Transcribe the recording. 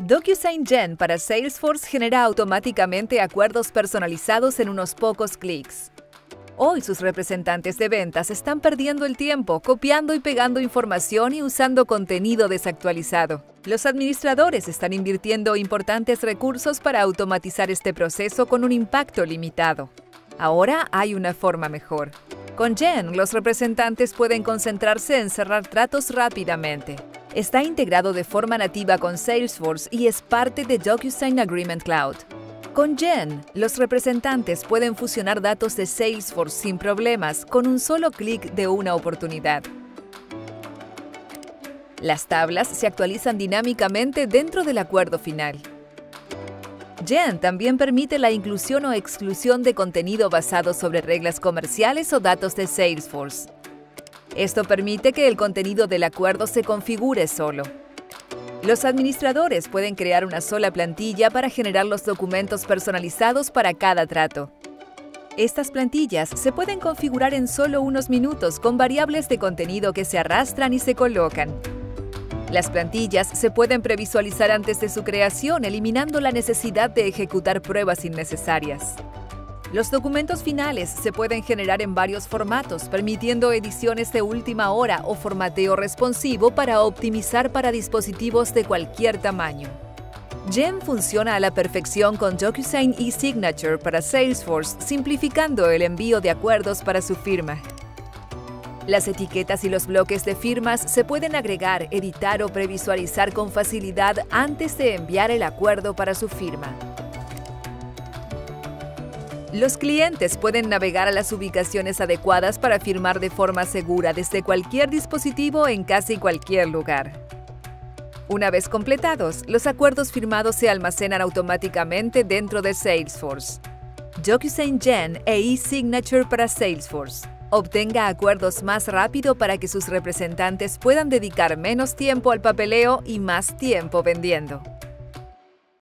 DocuSign Gen para Salesforce genera automáticamente acuerdos personalizados en unos pocos clics. Hoy sus representantes de ventas están perdiendo el tiempo copiando y pegando información y usando contenido desactualizado. Los administradores están invirtiendo importantes recursos para automatizar este proceso con un impacto limitado. Ahora hay una forma mejor. Con Gen, los representantes pueden concentrarse en cerrar tratos rápidamente. Está integrado de forma nativa con Salesforce y es parte de DocuSign Agreement Cloud. Con Gen, los representantes pueden fusionar datos de Salesforce sin problemas con un solo clic de una oportunidad. Las tablas se actualizan dinámicamente dentro del acuerdo final. Gen también permite la inclusión o exclusión de contenido basado sobre reglas comerciales o datos de Salesforce. Esto permite que el contenido del acuerdo se configure solo. Los administradores pueden crear una sola plantilla para generar los documentos personalizados para cada trato. Estas plantillas se pueden configurar en solo unos minutos con variables de contenido que se arrastran y se colocan. Las plantillas se pueden previsualizar antes de su creación, eliminando la necesidad de ejecutar pruebas innecesarias. Los documentos finales se pueden generar en varios formatos, permitiendo ediciones de última hora o formateo responsivo para optimizar para dispositivos de cualquier tamaño. Gen funciona a la perfección con DocuSign eSignature para Salesforce, simplificando el envío de acuerdos para su firma. Las etiquetas y los bloques de firmas se pueden agregar, editar o previsualizar con facilidad antes de enviar el acuerdo para su firma. Los clientes pueden navegar a las ubicaciones adecuadas para firmar de forma segura desde cualquier dispositivo en casi cualquier lugar. Una vez completados, los acuerdos firmados se almacenan automáticamente dentro de Salesforce. DocuSign Gen e eSignature para Salesforce. Obtenga acuerdos más rápido para que sus representantes puedan dedicar menos tiempo al papeleo y más tiempo vendiendo.